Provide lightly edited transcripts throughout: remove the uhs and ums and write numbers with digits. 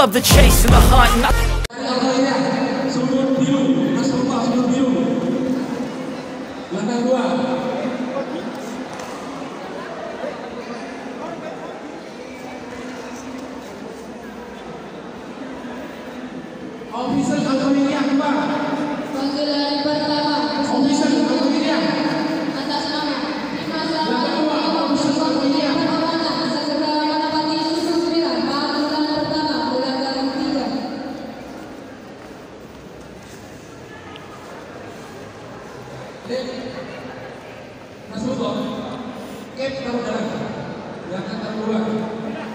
love the chase and the hunt and Sumur biru, Mas Lupa, sumur biru. Belakang 2. Officer Algoritma 2. Panggilan pertama. Officer Algoritma. Atas nama Dimas Belakang 2. Officer Algoritma. segera menepati susun 9. Panggilan pertama. Belakang 3. Mas Lupa, Kep taruh dalam. Belakang 2.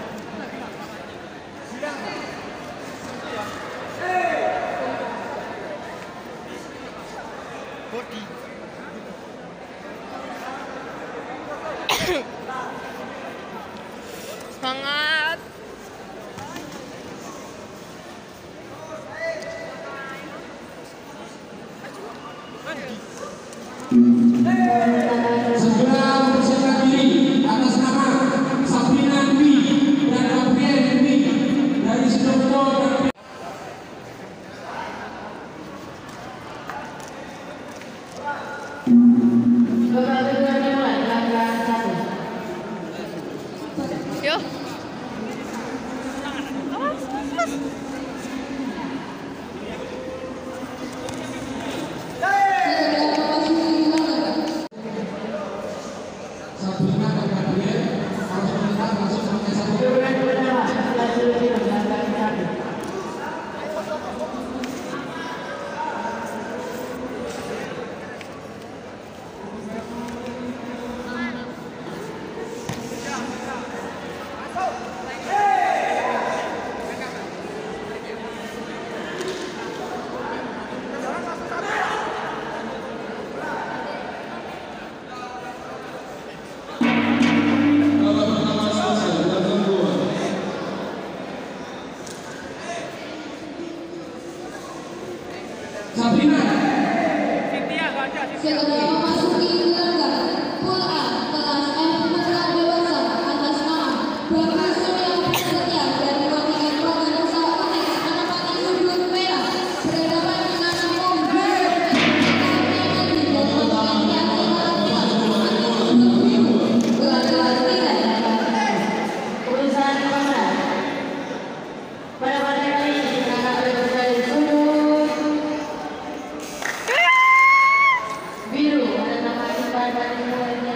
Semangat. Segera mempersiapkan diri atas nama Sabrina Dwi dan Gabriel Dwi dari Sidoarjo dan Yo. Sabrina dan Gabriel harus melihat langsung sampai satu. Sabrina. Segera memasuki gelanggang Pool A kelas F putra dewasa atas nama Bapak Surya Prasetya dari kontingen Provinsi Unik menempati sudut merah berhadapan dengan umum Urusan kemana? Pada pada kali ini akan berada di sudut biru ada nama Iqbal dari